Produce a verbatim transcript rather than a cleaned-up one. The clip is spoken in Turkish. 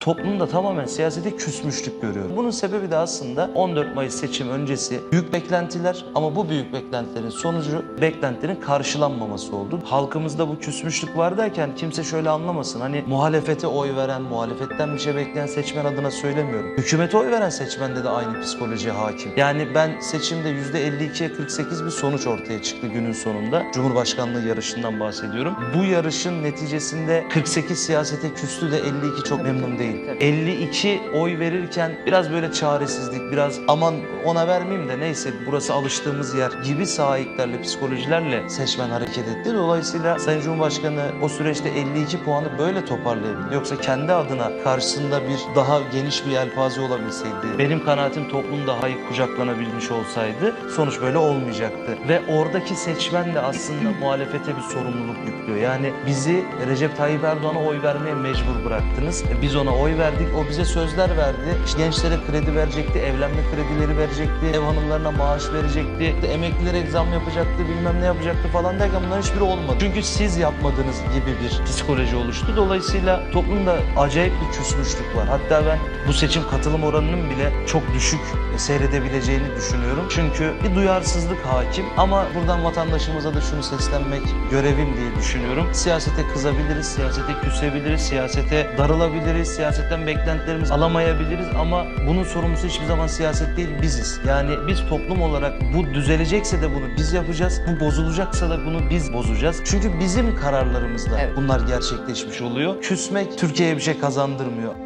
toplumda tamamen siyasete küsmüşlük görüyorum. Bunun sebebi de aslında on dört Mayıs seçim öncesi büyük beklentiler ama bu büyük beklentilerin sonucu beklentilerin karşılanmaması oldu. Halkımızda bu küsmüşlük var derken kimse şöyle anlamasın. Hani muhalefete oy veren, muhalefetten bir şey bekleyen seçmen adına söylemiyorum. Hükümete oy veren seçmende de aynı psikolojiye hakim. Yani ben seçimde yüzde elli ikiye kırk sekiz bir sonuç ortaya çıktı günün sonunda. Cumhurbaşkanlığı yarışından bahsediyorum. Bu yarışın neticesinde kırk sekiz siyasete küstü de elli iki çok memnun değil. elli iki oy verirken biraz böyle çaresizlik, biraz aman ona vermeyeyim de neyse burası alıştığımız yer gibi sahiplerle, psikolojilerle seçmen hareket etti. Dolayısıyla Sayın Cumhurbaşkanı o süreçte elli iki puanı böyle toparlayabildi. Yoksa kendi adına karşısında bir daha geniş bir yelpaze olabilseydi, benim kanaatim toplum daha iyi kucaklanabilmiş olsaydı sonuç böyle olmayacaktı. Ve oradaki seçmen de aslında muhalefete bir sorumluluk yüklüyor. Yani bizi Recep Tayyip Erdoğan'a oy vermeye mecbur bıraktınız. Biz ona oy verdik, o bize sözler verdi. İşte gençlere kredi verecekti, evlenme kredileri verecekti, ev hanımlarına maaş verecekti, emeklilere zam yapacaktı, bilmem ne yapacaktı falan derken bunların hiçbiri olmadı. Çünkü siz yapmadığınız gibi bir psikoloji oluştu. Dolayısıyla toplumda acayip bir küsmüşlük var. Hatta ben bu seçim katılım oranının bile çok düşük seyredebileceğini düşünüyorum. Çünkü bir duyarsızlık hakim ama buradan vatandaşımıza da şunu seslenmek görevim diye düşünüyorum. Siyasete kızabiliriz, siyasete küsebiliriz, siyasete darılabiliriz, siyasetten beklentilerimizi alamayabiliriz ama bunun sorumlusu hiçbir zaman siyaset değil, biziz. Yani biz toplum olarak bu düzelecekse de bunu biz yapacağız, bu bozulacaksa da bunu biz bozacağız. Çünkü bizim kararlarımızla evet. bunlar gerçekleşmiş oluyor. Küsmek Türkiye'ye bir şey kazandırmıyor.